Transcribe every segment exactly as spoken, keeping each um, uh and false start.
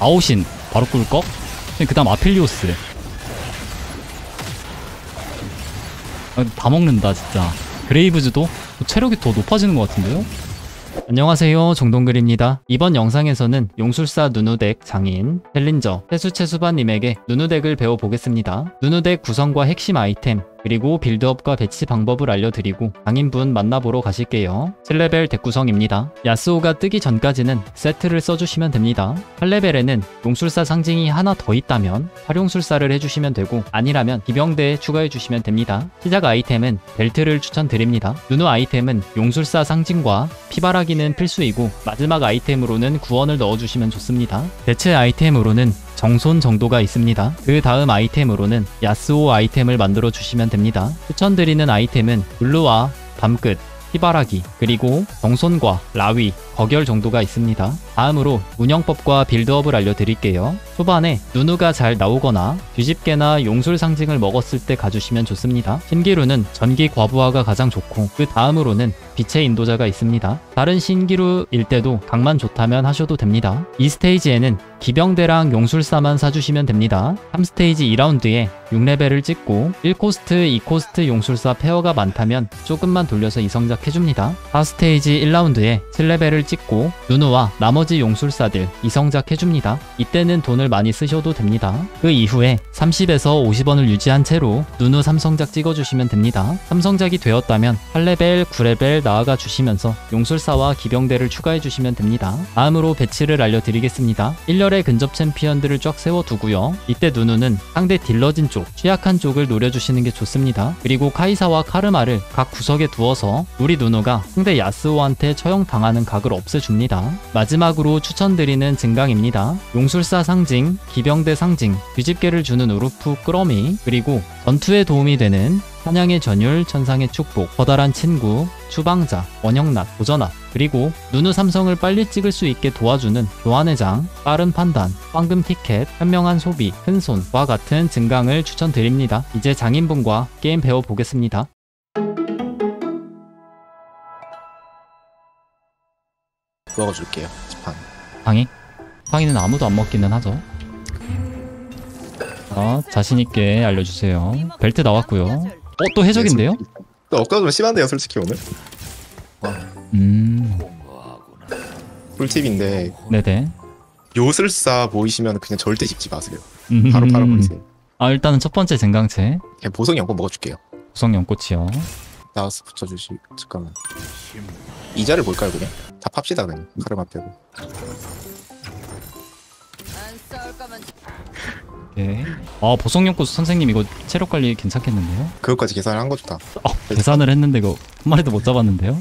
아오신 바로 꿀꺽. 그 다음 아필리오스. 아, 다 먹는다 진짜. 그레이브즈도 체력이 더 높아지는 것 같은데요? 안녕하세요, 정동글입니다. 이번 영상에서는 용술사 누누덱 장인 챌린저 태수채수바님에게 누누덱을 배워보겠습니다. 누누덱 구성과 핵심 아이템, 그리고 빌드업과 배치 방법을 알려드리고 장인분 만나보러 가실게요. 칠 레벨 덱 구성입니다. 야스오가 뜨기 전까지는 세트를 써주시면 됩니다. 팔 레벨에는 용술사 상징이 하나 더 있다면 활용술사를 해주시면 되고, 아니라면 기병대에 추가해주시면 됩니다. 시작 아이템은 벨트를 추천드립니다. 누누 아이템은 용술사 상징과 피바라기는 필수이고, 마지막 아이템으로는 구원을 넣어주시면 좋습니다. 대체 아이템으로는 정손 정도가 있습니다. 그 다음 아이템으로는 야스오 아이템을 만들어 주시면 됩니다. 추천드리는 아이템은 블루와 밤끝, 피바라기, 그리고 정손과 라위, 거결 정도가 있습니다. 다음으로 운영법과 빌드업을 알려드릴게요. 초반에 누누가 잘 나오거나 뒤집개나 용술 상징을 먹었을 때 가주시면 좋습니다. 신기루는 전기 과부하가 가장 좋고, 그 다음으로는 빛의 인도자가 있습니다. 다른 신기루일 때도 각만 좋다면 하셔도 됩니다. 이 스테이지에는 기병대랑 용술사만 사주시면 됩니다. 삼 스테이지 이 라운드에 육 레벨을 찍고 일 코스트, 이 코스트 용술사 페어가 많다면 조금만 돌려서 이성작 해줍니다. 사 스테이지 일 라운드에 칠 레벨을 찍고 누누와 나머지 용술사들 이성작 해줍니다. 이때는 돈을 많이 쓰셔도 됩니다. 그 이후에 삼십에서 오십 원을 유지한 채로 누누 삼성작 찍어주시면 됩니다. 삼성작이 되었다면 팔 레벨, 구 레벨 나아가 주시면서 용술사와 기병대를 추가해 주시면 됩니다. 다음으로 배치를 알려드리겠습니다. 일 렬에 근접 챔피언들을 쫙 세워두고요. 이때 누누는 상대 딜러진 쪽, 취약한 쪽을 노려주시는 게 좋습니다. 그리고 카이사와 카르마를 각 구석에 두어서 우리 누누가 상대 야스오한테 처형당하는 각을 없애줍니다. 마지막으로 추천드리는 증강입니다. 용술사 상징, 기병대 상징, 뒤집개를 주는 우르프 끌어미, 그리고 전투에 도움이 되는 사냥의 전율, 천상의 축복, 커다란 친구, 추방자, 원형낫, 도전압, 그리고 누누 삼성을 빨리 찍을 수 있게 도와주는 교환의 장, 빠른 판단, 황금 티켓, 현명한 소비, 큰손과 같은 증강을 추천드립니다. 이제 장인분과 게임 배워보겠습니다. 먹어줄게요. 지팡이. 방이? 방이는 아무도 안 먹기는 하죠. 자, 자신있게 알려주세요. 벨트 나왔고요. 어, 또 해적인데요? 또 엇가 좀 심한데요, 솔직히 오늘. 음... 꿀팁인데 네네. 요술사 보이시면 그냥 절대 집지 마세요. 음... 바로 바로 버리세요. 아, 일단은 첫 번째 증강체 그냥 보성 연꽃 먹어줄게요. 구성 연꽃이요. 나와서 붙여주시. 잠깐만. 이자를 볼까요, 그냥? 다 팝시다 그냥. 카르마 빼고. 예. 아, 보성연꽃 선생님 이거 체력 관리 괜찮겠는데요? 그것까지 계산을 한 거죠 다. 어, 계산을 했는데 이거 한 마리도 못 잡았는데요?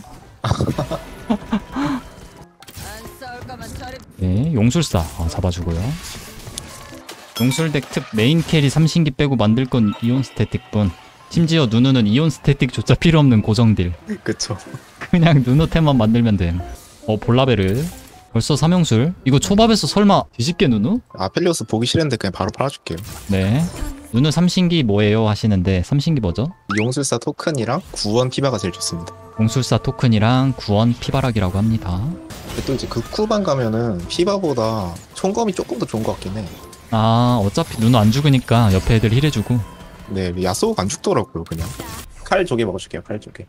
네, 용술사 아, 잡아주고요. 용술덱 특 메인 캐리 삼신기 빼고 만들 건 이온 스태틱뿐. 심지어 누누는 이온 스태틱조차 필요 없는 고정딜. 그쵸. 그냥 누누템만 만들면 됨. 어, 볼라베르 벌써 삼형술. 이거 초밥에서 설마 뒤집게 누누? 아펠리오스 보기 싫은데 그냥 바로 팔아줄게요. 네. 누누 삼신기 뭐예요 하시는데 삼신기 뭐죠? 용술사 토큰이랑 구원 피바가 제일 좋습니다. 용술사 토큰이랑 구원 피바락이라고 합니다. 근데 또 이제 극후반 가면은 피바보다 총검이 조금 더 좋은 것 같긴 해. 아, 어차피 누누 안 죽으니까 옆에 애들 힐해주고. 네, 야스오가 안 죽더라고요 그냥. 칼 조개 먹어줄게요. 칼 조개.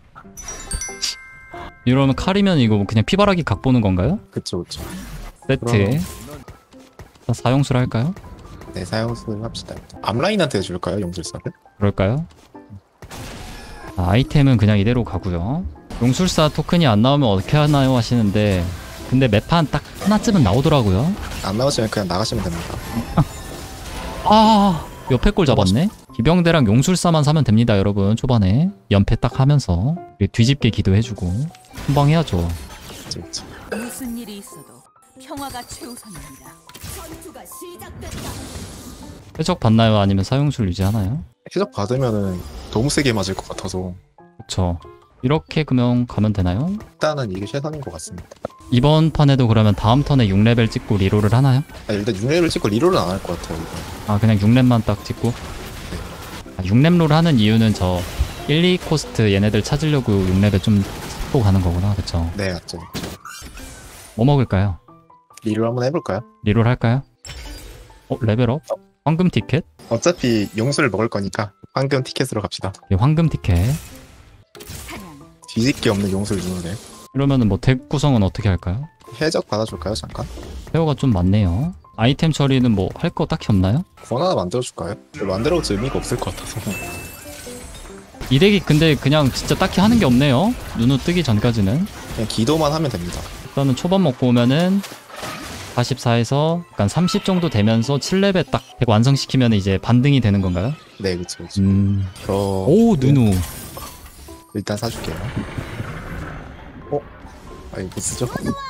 이러면 칼이면 이거 그냥 피바라기 각 보는 건가요? 그쵸 그쵸. 세트에 자, 사용술 할까요? 네, 사용술 합시다. 앞라인한테 줄까요, 용술사를? 그럴까요? 아, 아이템은 그냥 이대로 가고요. 용술사 토큰이 안 나오면 어떻게 하나요 하시는데, 근데 매판 딱 하나쯤은 나오더라고요. 안 나오시면 그냥 나가시면 됩니다. 아, 옆에 꼴 잡았네? 기병대랑 용술사만 사면 됩니다, 여러분. 초반에 연패 딱 하면서 뒤집게 기도해주고 한방 해야죠. 그쵸 그쵸. 무슨 일이 있어도 평화가 최우선입니다. 전투가 시작됐다. 해적 받나요? 아니면 사용술 유지하나요? 해적 받으면은 너무 세게 맞을 것 같아서 그쵸. 이렇게 그러면 가면 되나요? 일단은 이게 최선인 것 같습니다. 이번 판에도 그러면 다음 턴에 육 레벨 찍고 리롤을 하나요? 아, 일단 육 레벨 찍고 리롤은 안 할 것 같아요. 이거. 아, 그냥 육 렙만 딱 찍고? 아, 육 렙 롤 하는 이유는 저 일, 이 코스트 얘네들 찾으려고 육 렙에 좀 찍고 가는 거구나. 그쵸? 네, 맞죠. 뭐 먹을까요? 리롤 한번 해볼까요? 리롤 할까요? 어 레벨업? 황금 티켓? 어차피 용수를 먹을 거니까 황금 티켓으로 갑시다. 예, 황금 티켓. 사냥. 뒤집기 없는 용수를 주는데. 이러면은 뭐 덱 구성은 어떻게 할까요? 해적 받아줄까요 잠깐? 페어가 좀 많네요. 아이템 처리는 뭐 할 거 딱히 없나요? 권 하나 만들어줄까요? 만들어도 의미가 없을 것 같아서. 이 덱이 근데 그냥 진짜 딱히 하는 게 없네요. 눈으 뜨기 전까지는. 그냥 기도만 하면 됩니다. 일단은 초반 먹고 오면은 사십사에서 약간 삼십 정도 되면서 칠 레벨 딱 덱 완성시키면 이제 반등이 되는 건가요? 네 그쵸 그쵸. 음. 저 오 누누. 일단 사줄게요. 어? 아니 못 쓰죠?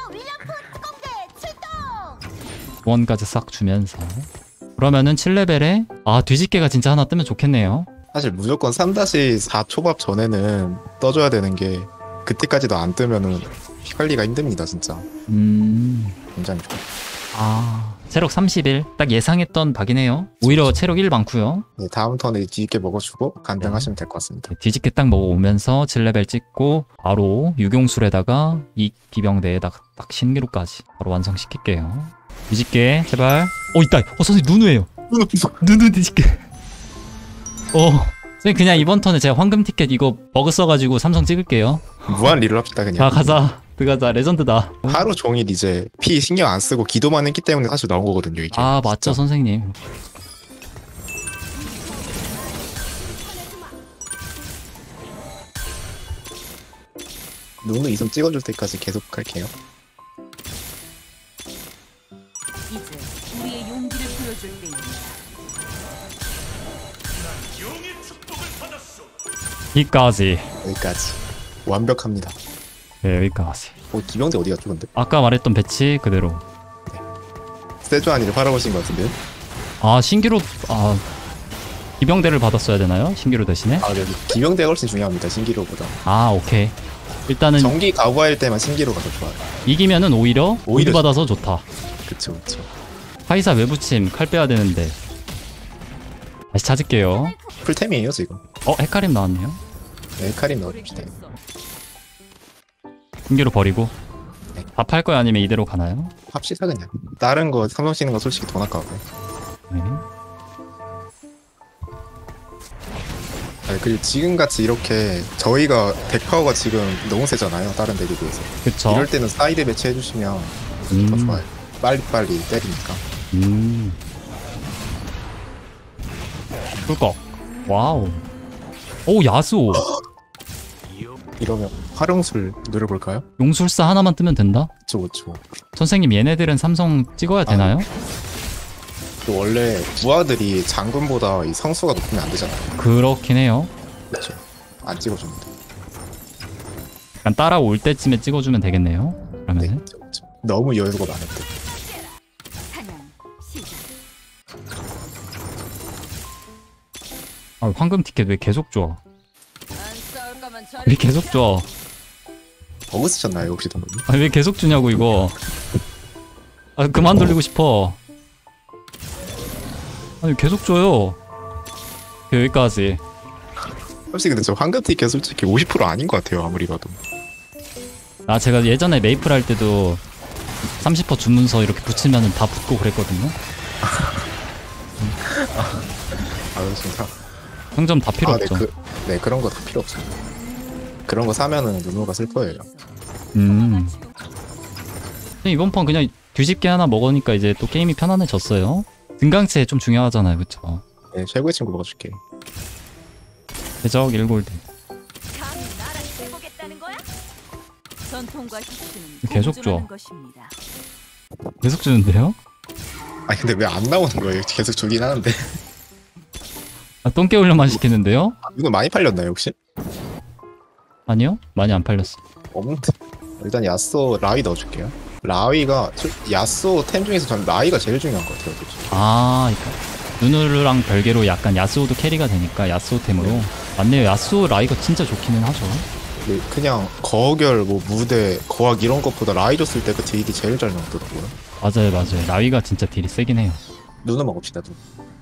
원까지 싹 주면서. 그러면은 칠 레벨에 아 뒤집개가 진짜 하나 뜨면 좋겠네요. 사실 무조건 삼 사 초밥 전에는 떠줘야 되는 게 그때까지도 안 뜨면은 피 관리가 힘듭니다 진짜. 음. 굉장히 좋아. 아 체력 삼십일 딱 예상했던 박이네요. 오히려 체력 일 많고요. 네, 다음 턴에 뒤집게 먹어주고 간등하시면 될 것 같습니다. 뒤집개 딱 먹어오면서 칠 레벨 찍고 바로 유경술에다가 이 기병대에다가 딱 신기루까지 바로 완성시킬게요. 뒤집개 제발. 어 있다. 어 선생님 누누예요. 누누 뒤집개. 어 선생님 그냥 이번 턴에 제가 황금 티켓 이거 버그 써가지고 삼성 찍을게요. 무한 릴을 합시다 그냥. 자 가자. 들어가자. 레전드다. 하루 종일 이제 피 신경 안 쓰고 기도만 했기 때문에 사실 나온 거거든요 이게. 아 맞죠 진짜. 선생님. 누누 이섬 찍어줄 때까지 계속 갈게요. 이제 우리의 용기를 보여줄 때입니다. 여기까지. 여기까지. 완벽합니다. 네 여기까지. 어, 기병대 어디 갔죠 근데? 아까 말했던 배치 그대로. 세주안이를 팔아보신 것 같은데요? 아 신기루 아 기병대를 받았어야 되나요? 신기루 대신에? 아 네. 기병대가 훨씬 중요합니다 신기로보다. 아 오케이. 일단은 전기 가구할 때만 신기로가 더 좋아요. 이기면은 오히려 오히려 오히려 받아서 좋다. 그쵸 그쵸. 카이사 외부침 칼 빼야 되는데 다시 찾을게요. 풀템이에요 지금. 어 헤카림 나왔네요. 네, 헤카림 넣어줍시다. 신기루 버리고 네. 다 팔 거야 아니면 이대로 가나요? 합시다 그냥. 다른 거 삼성 쓰는 거 솔직히 돈 아까워요. 네. 아니, 그리고 지금같이 이렇게 저희가 덱파워가 지금 너무 세잖아요 다른 덱에 비해서. 그쵸. 이럴 때는 사이드 배치 해주시면 음. 더 좋아요. 빨리빨리 때리니까. 음. 꿀꺽. 와우. 오 야수. 이러면 활용술 노려볼까요? 용술사 하나만 뜨면 된다? 그쵸 그쵸. 선생님 얘네들은 삼성 찍어야 되나요? 또 원래 부하들이 장군보다 이 성수가 높으면 안 되잖아요. 그렇긴 해요. 그쵸. 안 찍어줍니다. 약간 따라올 때쯤에 찍어주면 되겠네요. 네, 그러면은 그쵸, 그쵸. 너무 여유가 많을 때. 사냥 시작. 아, 황금 티켓 왜 계속 줘? 안 싸울 거면 저리 왜 계속 줘? 버그 쓰셨나요 혹시 동물님? 아, 왜 계속 주냐고 이거. 아, 그만 돌리고 싶어. 아니 계속 줘요. 여기까지. 솔직히 근데 저 황금 티켓 솔직히 오십 퍼센트 아닌 것 같아요 아무리 봐도. 아 제가 예전에 메이플 할 때도 삼십 퍼센트 주문서 이렇게 붙이면은 다 붙고 그랬거든요. 아 진짜. 평점 다 필요 아, 네, 없죠. 그, 네 그런 거 다 필요 없어요. 그런 거 사면은 누누가 슬퍼해요. 음. 근데 이번 판 그냥 뒤집개 하나 먹으니까 이제 또 게임이 편안해졌어요. 등강체 좀 중요하잖아요, 그쵸? 네 최고의 친구 먹어줄게. 대적 일 골드. 감히 나랑 해보겠다는 거야? 전통과 혁신은 계속 줘. 공존하는 것입니다. 계속 주는데요? 아니 근데 왜 안 나오는 거예요? 계속 주긴 하는데. 아, 똥개 훈련만 시키는데요? 이거 많이 팔렸나요 혹시? 아니요? 많이 안 팔렸어. 없는데. 일단 야쏘 라위 넣어줄게요. 라위가 저- 야쏘 템 중에서 전 라위가 제일 중요한 것 같아요. 솔직히. 아, 이거. 누누르랑 별개로 약간 야스오도 캐리가 되니까 야스오템으로. 맞네요. 야스오 라이가 진짜 좋기는 하죠. 근데 그냥 거결 뭐 무대 거학 이런 것보다 라위 줬을 때 그 딜이 제일 잘 나오더라고요. 맞아요, 맞아요. 라위가 진짜 딜이 세긴 해요. 누누 먹읍시다. 누누.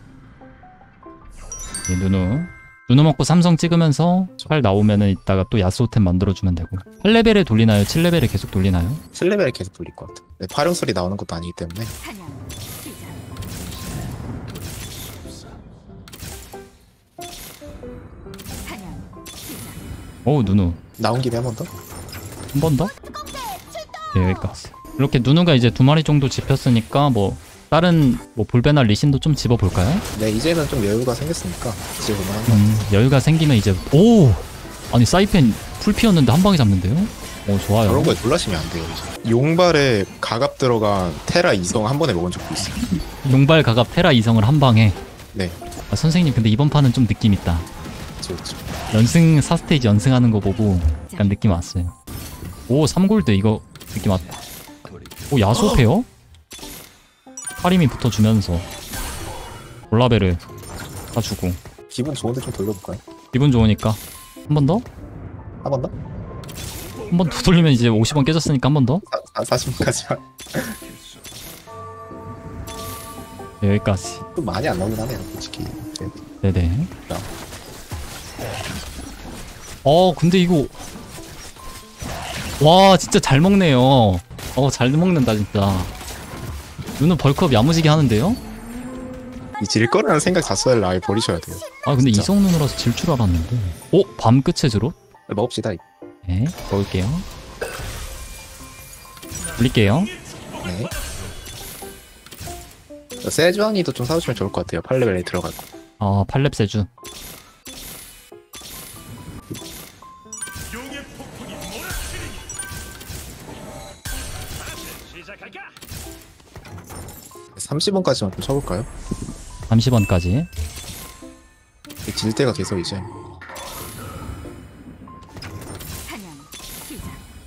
네, 누누. 누누 먹고 삼성 찍으면서 팔 나오면은 이따가 또 야스오템 만들어주면 되고. 팔 레벨에 돌리나요? 칠 레벨에 계속 돌리나요? 칠 레벨에 계속 돌릴 것 같아. 네, 파룡 소리 나오는 것도 아니기 때문에. 사냥 시작. 오 누누 나온 김에 한 번 더? 한 번 더? 네 여기까지. 이렇게 누누가 이제 두 마리 정도 집혔으니까 뭐 다른 뭐 볼베나 리신도 좀 집어볼까요? 네, 이제는 좀 여유가 생겼으니까 지금은 한 번. 음 여유가 생기면 이제 오 아니 사이펜 풀 피었는데 한 방에 잡는데요? 오 좋아요. 저런 거에 놀라시면 안 돼요. 이제. 용발에 가갑 들어간 테라 이성 한 번에 먹은 적도 있어요. 용발 가갑 테라 이성을 한 방에. 네, 아, 선생님 근데 이번 판은 좀 느낌 있다. 그렇죠. 연승 사 스테이지 연승하는 거 보고 약간 느낌 왔어요. 오 삼 골드 이거 느낌 왔다. 오 야수 페어? 카림이 붙어주면서 볼라베를 사주고 기분 좋은데 좀 돌려볼까요? 기분 좋으니까 한 번 더? 한 번 더? 한 번 더 돌리면 이제 오십 원 깨졌으니까 한 번 더? 사십 분까지만. 네, 여기까지. 좀 많이 안 나오긴 하네요, 솔직히. 네. 네네. 야. 어 근데 이거 와 진짜 잘 먹네요. 어 잘 먹는다 진짜. 눈은 벌크업 야무지게 하는데요? 질 거라는 생각 자체를 아예 버리셔야 돼요. 아 근데 진짜. 이성 눈으로서 질 줄 알았는데. 오 밤 끝의 주로? 먹읍시다. 네 먹을게요. 올릴게요. 네. 세주안이도 좀 사주시면 좋을 것 같아요. 팔 레벨에 들어가고. 아 팔렙 세주. 삼십 원까지만 좀 쳐볼까요? 삼십 원까지. 질 때가 계속 이제. 사냥 시작.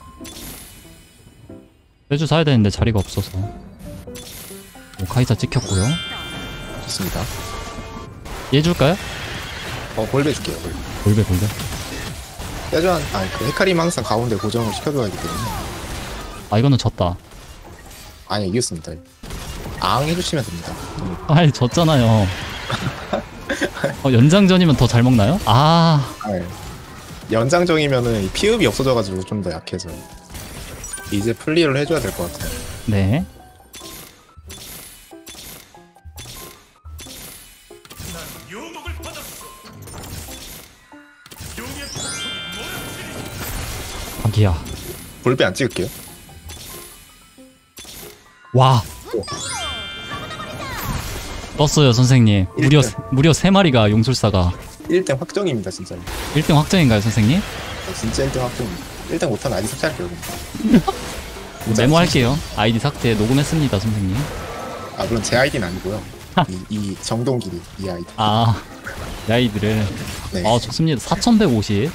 세주 사야 되는데 자리가 없어서. 오, 카이사 찍혔고요. 좋습니다. 얘 줄까요? 어, 볼배 줄게요. 볼배. 볼배 볼배. 세주안, 아니, 그 헤카림 항상 가운데 고정을 시켜줘야 하기 때문에. 아 이거는 졌다. 아니, 이겼습니다. 앙 해주시면 됩니다. 음. 아이 졌잖아요. 어, 연장전이면 더 잘 먹나요? 아 아, 예. 연장정이면은 이 피흡이 없어져가지고 좀 더 약해져. 이제 플리를 해줘야 될 것 같아요. 네. 아기야. 볼배 안 찍을게요. 와. 떴어요 선생님. 무려 무려 세 마리가 용술사가. 일 등 확정입니다, 진짜. 일 등 확정인가요 선생님? 진짜 일 등 확정입니다. 일 등 못하면 아이디 삭제할게요. 그럼. 메모할게요. 아이디 삭제 녹음했습니다 선생님. 아, 물론 제 아이디는 아니고요. 이, 이 정동길이 이 아이디. 아 이 아이디를. 네. 아 좋습니다. 사천백오십.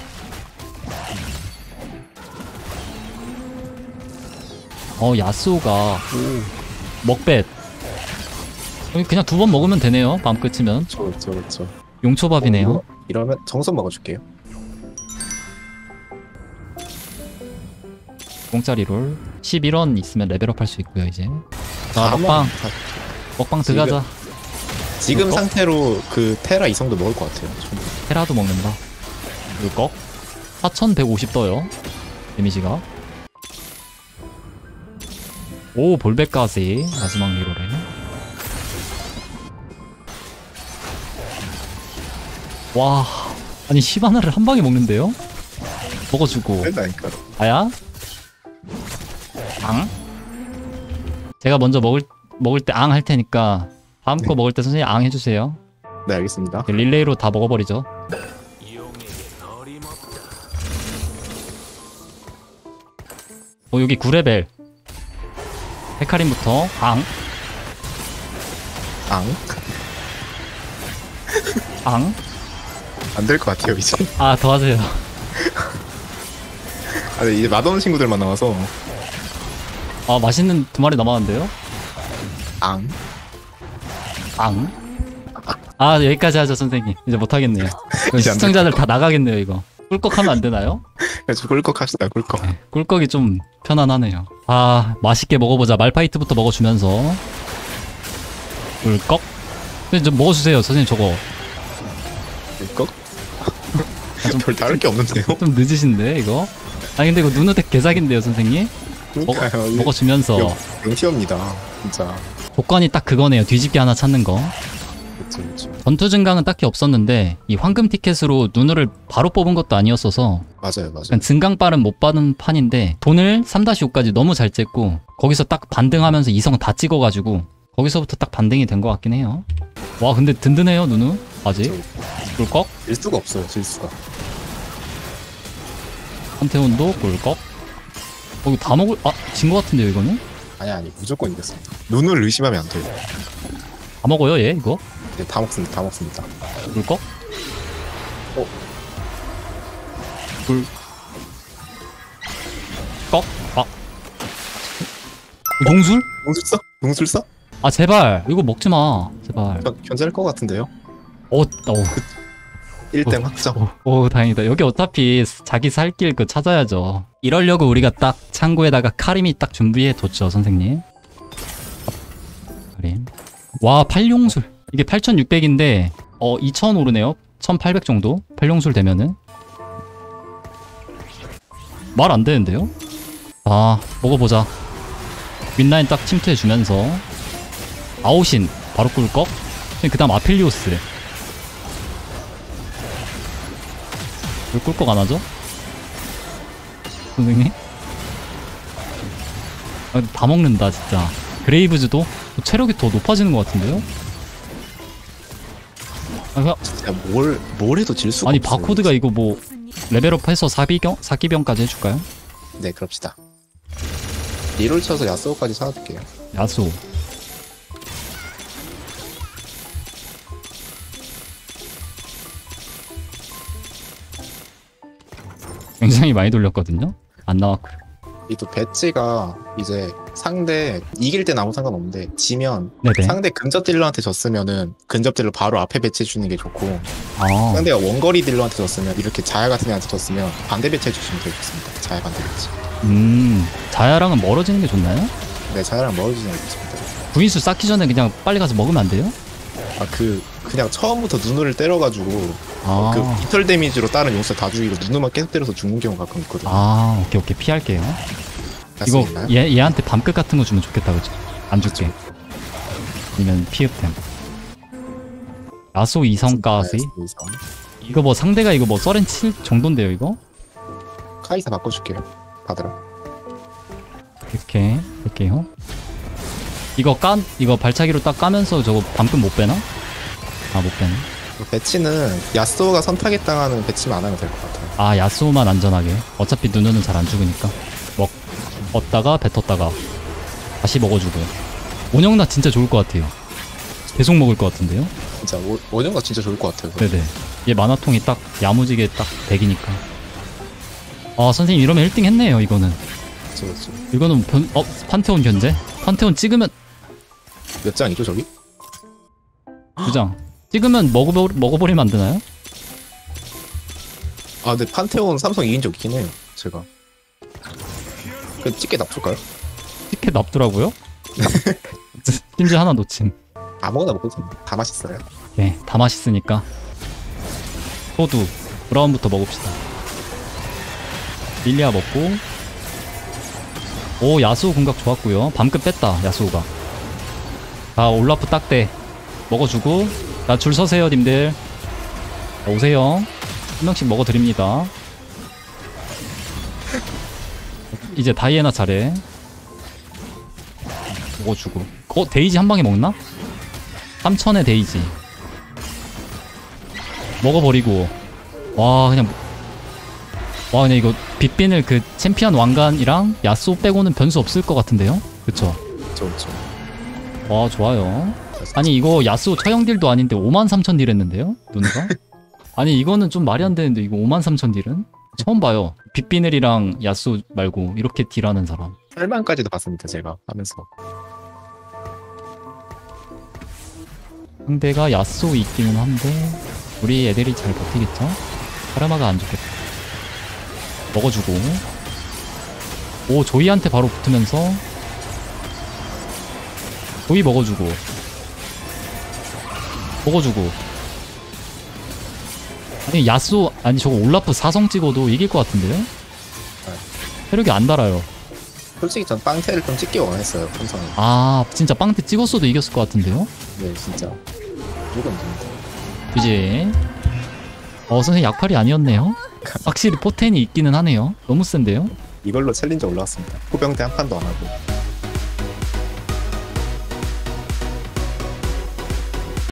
어 야스오가 오 먹뱃. 여기 그냥 두 번 먹으면 되네요. 밤 끝이면. 그렇죠, 그렇죠. 용초밥이네요. 어, 이러면 정선 먹어줄게요. 공짜리 롤 십일 원 있으면 레벨업 할 수 있고요 이제. 자 다만 먹방 다- 먹방 들어가자. 지금 이거? 상태로 그 테라 이성도 먹을 것 같아요. 테라도 먹는다. 물꺽 사천백오십 떠요 데미지가. 오 볼백까지 마지막 리롤에. 와 아니 시바나를 한 방에 먹는데요? 먹어주고 그러니까 아야? 앙? 제가 먼저 먹을 먹을 때 앙 할 테니까 다음 거 네. 먹을 때 선생님 앙 해주세요. 네, 알겠습니다. 릴레이로 다 먹어버리죠. 어 여기 구 레벨 헤카림부터 앙 앙? 앙? 안 될 것 같아요, 이제. 아 더 하세요. 아, 네, 이제 맛없는 친구들만 나와서 아 맛있는 두 마리 남았는데요? 앙? 앙? 아 여기까지 하죠 선생님. 이제 못하겠네요. 이제 안 시청자들 다 나가겠네요 이거. 꿀꺽하면 안 되나요? 그래서 꿀꺽 합시다, 꿀꺽. 네, 꿀꺽이 좀 편안하네요. 아 맛있게 먹어보자. 말파이트부터 먹어주면서 꿀꺽? 근데 좀 먹어주세요 선생님 저거. 꿀꺽? 아, 좀, 별 다를 게 없는데요? 좀 늦으신데 이거? 아니 근데 이거 누누덱 개사기인데요 선생님? 먹어, 그러니까요. 이게 먹어주면서 영- 영티입니다, 진짜. 조건이 딱 그거네요. 뒤집기 하나 찾는 거. 그쵸 그쵸. 전투 증강은 딱히 없었는데 이 황금 티켓으로 누누를 바로 뽑은 것도 아니었어서 맞아요 맞아요. 약간 증강빨은 못 받은 판인데 돈을 삼 오까지 너무 잘 쨌고 거기서 딱 반등하면서 이성 다 찍어가지고 거기서부터 딱 반등이 된 것 같긴 해요. 와 근데 든든해요 누누 아직. 꿀꺽. 질 수가 없어요 질 수가. 판테온도 꿀꺽. 어 이거 다 먹을 아 진 것 같은데요 이거는? 아니 아니 무조건 이겼습니다. 눈을 의심하면 안 돼요. 다 먹어요 얘 이거? 네, 다 먹습니다 다 먹습니다. 꿀꺽? 어. 꿀 꺽? 아 용술? 용술사? 용술사? 아 제발 이거 먹지마 제발. 견, 견제할 것 같은데요? 어, 어, 일 등 확정. 오, 오 다행이다. 여기 어차피 자기 살 길 그 찾아야죠. 이러려고 우리가 딱 창고에다가 카림이 딱 준비해 뒀죠 선생님. 카림. 와 팔용술 이게 팔천육백인데 어 이천 오르네요. 천팔백 정도 팔용술 되면은 말 안 되는데요. 아 먹어보자. 윈라인 딱 침투해주면서 아오신 바로 꿀꺽. 그 다음 아필리오스. 왜 꿀꺽 안 하죠? 선생님? 아, 다 먹는다 진짜. 그레이브즈도 체력이 더 높아지는 것 같은데요? 아, 그냥- 진짜 뭘, 뭘 해도 질 수가 아니 없어요. 바코드가 이거 뭐 무슨 일? 레벨업해서 사비경 사기병까지 해줄까요? 네 그럽시다. 리롤 쳐서 야스오까지 사줄게요. 야수. 굉장히 많이 돌렸거든요. 안 나왔고. 이 또 배치가 이제 상대 이길 땐 아무 상관없는데 지면 네네. 상대 근접 딜러한테 졌으면은 근접 딜러 바로 앞에 배치해 주는 게 좋고 아, 상대가 원거리 딜러한테 졌으면 이렇게 자야 같은 애한테 졌으면 반대 배치해 주시면 되게 좋습니다. 자야 반대 배치. 음, 자야랑은 멀어지는 게 좋나요? 네 자야랑 멀어지는 게 좋습니다. 구인수 쌓기 전에 그냥 빨리 가서 먹으면 안 돼요? 아 그 그냥 처음부터 누누를 때려가지고 아, 그 비털 데미지로 다른 용사 다 죽이고 누누만 계속 때려서 죽는 경우가 가끔 있거든요. 아, 오케이 오케이 피할게요. 할 수 이거 있나요? 얘 얘한테 밤끝 같은 거 주면 좋겠다 그죠? 안 줄게. 아니면 피읍템. 야소 이성까지. 네, 이성. 이거 뭐 상대가 이거 뭐 서렌 칠 정도인데요 이거? 카이사 바꿔줄게요. 받으라. 이렇게 할게요. 이거 깐 이거 발차기로 딱 까면서 저거 밤끝 못 빼나? 아 못 빼네. 배치는 야스오가 선타겟 당하는 배치만 안 하면 될 것 같아요. 아 야스오만 안전하게. 어차피 누누는 잘 안 죽으니까. 먹 얻다가 뱉었다가 다시 먹어주고. 원영나 진짜 좋을 것 같아요. 계속 먹을 것 같은데요? 진짜 오- 원영가 진짜 좋을 것 같아요. 네네. 얘 만화통이 딱 야무지게 딱 백이니까. 아 선생님 이러면 일 등 했네요 이거는. 그렇죠, 그렇죠. 이거는 변, 어 판테온 견제? 판테온 찍으면 몇 장이죠 저기? 두 장. 찍으면 먹어버, 먹어버리면 안 되나요? 아 근데 판테온 삼성 이긴 적 있긴 해요. 제가. 그 찍게 납둘까요? 티켓 납더라고요? 심지어 하나 놓침. 아무거나 먹어도 됩니다. 다 맛있어요. 네, 다 맛있으니까. 소두, 브라운부터 먹읍시다. 릴리아 먹고. 오, 야수호 궁각 좋았고요. 밤끝 뺐다, 야수호가. 자, 올라프 딱대. 먹어주고. 자, 줄 서세요, 님들. 자, 오세요. 한 명씩 먹어드립니다. 이제 다이애나 차례. 먹어주고. 어, 데이지 한 방에 먹나? 삼천의 데이지. 먹어버리고. 와, 그냥. 와, 그냥 이거 빗빈을 그 챔피언 왕관이랑 야쏘 빼고는 변수 없을 것 같은데요? 그쵸? 그렇죠, 그렇죠. 와, 좋아요. 아니, 이거 야쏘 처형 딜도 아닌데 오만 삼천 딜 했는데요? 누누가? 아니, 이거는 좀 말이 안 되는데, 이거 오만 삼천 딜은? 처음 봐요. 빗비늘이랑 야쏘 말고 이렇게 딜하는 사람. 팔만까지도 봤습니다 제가 하면서. 상대가 야쏘 있기는 한데 우리 애들이 잘 버티겠죠? 카르마가 안 좋겠다. 먹어주고. 오, 조이한테 바로 붙으면서 조이 먹어주고 먹어주고. 아니 야쏘 아니 저거 올라프 사성 찍어도 이길 것 같은데요? 체력이 안 달아요. 솔직히 전 빵테를 좀 찍기 원했어요 삼성이. 아 진짜 빵태 찍었어도 이겼을 것 같은데요? 네 진짜. 무조건 됩니다. 그지? 어 선생님 약팔이 아니었네요. 확실히 포텐이 있기는 하네요. 너무 센데요? 이걸로 챌린저 올라왔습니다. 호병대 한 판도 안 하고.